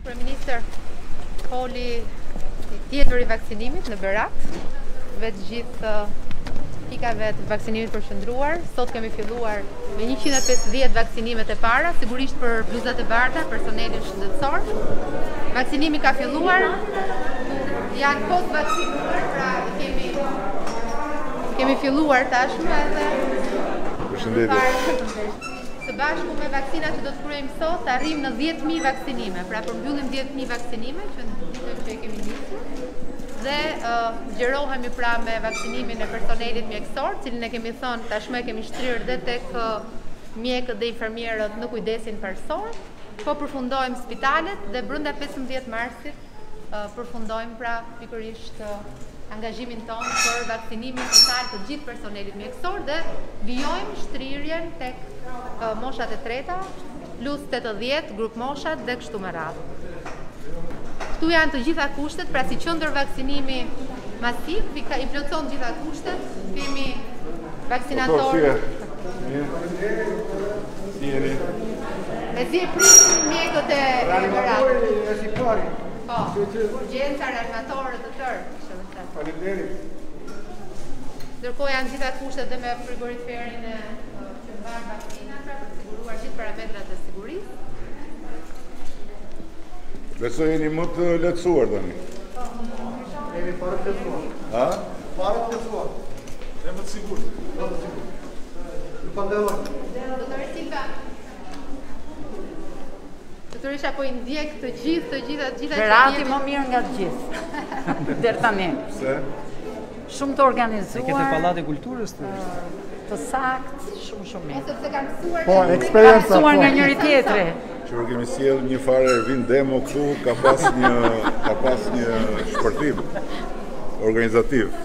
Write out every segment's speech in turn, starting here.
Kryeministër, poli tjetër i vaksinimit në Berat, vetë gjithë pikave të vaksinimit përshëndruar. Sot kemi filluar me 150 vaksinimet e para, sigurisht për bluzat e bardha, personelin shëndetësor. Vaksinimi ka filluar, janë post vaksinuar, pra kemi filluar tashmë edhe së bashku me vaksinat që do të kryejmë sot, arrim në 10.000 vaksinime, pra përmbyllim 10.000 vaksinime që në ditën që e kemi nisur. Dhe zgjerohemi pra me vaksinimin e personelit mjekësor, cilin e kemi thënë tashmë kemi shtrirë dhe tek mjekët dhe infermierët në kujdesin parësor, po përfundojmë spitalet dhe brenda 15 marsit përfundojmë pra pikërisht angazhimin tonë për vaksinimin total të gjithë personelit mjekësor dhe vijojmë shtrirjen tek moshat e treta, plus 80 grup moshat dhe kështu me radhë. Këtu janë të gjitha kushtet, pra si qendër vaksinimi masiv, i plotson gjitha kushtet, kemi vaksinator. E si e prisin mjekët e Berat. Po, urgjenca, reanimatorët të tërë. Faleminderit. Ndërkohë janë gjitha kushtet dhe me frigoriferin që mbar vaksinat për të siguruar gjithë parametrat e sigurisë. Besoj jeni më të lehtësuar tani. Jemi para të lehtësuar. Ha? Para të lehtësuar. Dhe më të sigurt. Më të sigurt. Ju pandevoj. Doktor Silva. Doktorisha po i ndjek të gjitha Berati më mirë nga të gjithë. Deri tani. Pse? Shumë të organizuar. Kete Pallati i Kulturës të saktë, shumë mirë. Sepse kanë mësuar. Po, eksperjenca. Mësuar nga njëri tjetri. Që kemi sjell një farë Ervin Demo këtu, ka pas një shpërthim organizativ.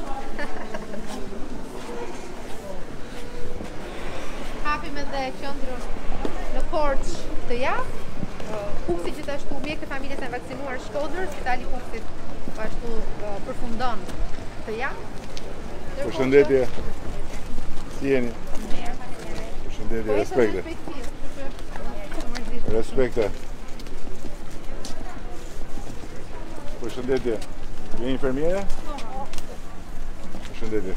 Hapim edhe qendrën në Korç të javë. Kuksi gjithashtu mjekët e familjes janë vaksinuar Shkodër, Spitali Kuksit po ashtu përfundon të javë. Përshëndetje. Si jeni? Përshëndetje, respekte. Respekte. Përshëndetje. Je infermiere? Përshëndetje.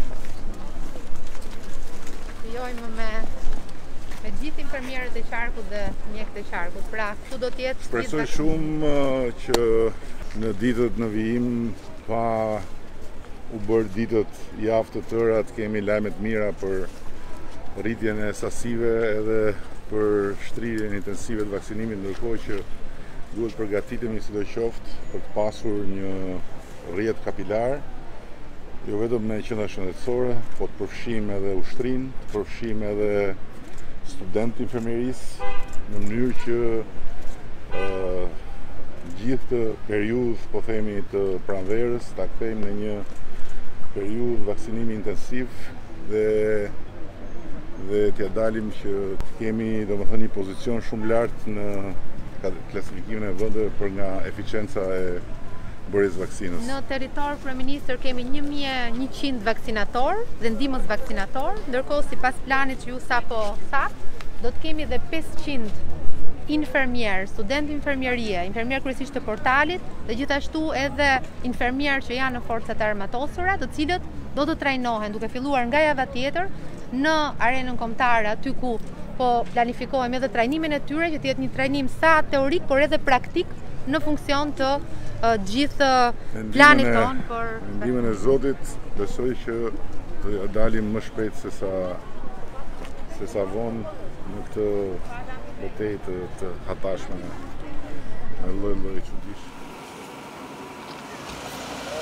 Vijojmë me gjithë infermierët e qarkut dhe mjekët e qarkut. Pra, këtu do të jetë Shpresoj shumë që në ditët në vijim pa u bërë ditët javë të tëra të kemi lajme të mira për rritjen e sasive edhe për shtrirjen intensive të vaksinimit, ndërkohë që duhet përgatitemi sidoqoftë për të pasur një rrjet kapilar, jo vetëm me qendra shëndetësore, po të përfshijmë edhe ushtrinë, të përfshijmë edhe studentë infermierisë në mënyrë që gjithë të periudhë, po themi, të pranverës ta kthejmë në një periudhë vaksinimi intensiv dhe t'ja dalim që kemi domethënë një pozicion shumë lart në klasifikimin e vendeve për nga eficienca e bërjes vaksinës. Në territor kryeministër kemi 1100 vaksinator dhe ndihmës vaksinator, ndërkohë sipas planit që ju sapo thatë, do të kemi dhe 500 infermier, student infermierie, infermier kryesisht të portalit dhe gjithashtu edhe infermier që janë në forcat armatosura, të cilët do të trajnohen duke filluar nga java tjetër në arenën kombëtare aty ku po planifikohemi edhe trajnimin e tyre që të jetë një trajnim sa teorik por edhe praktik në funksion të gjithë planit tonë për ndihmën e Zotit, besoj që të dalim më shpejt se sa vonë në këtë betejë të hatashme me lloj-lloj çudish.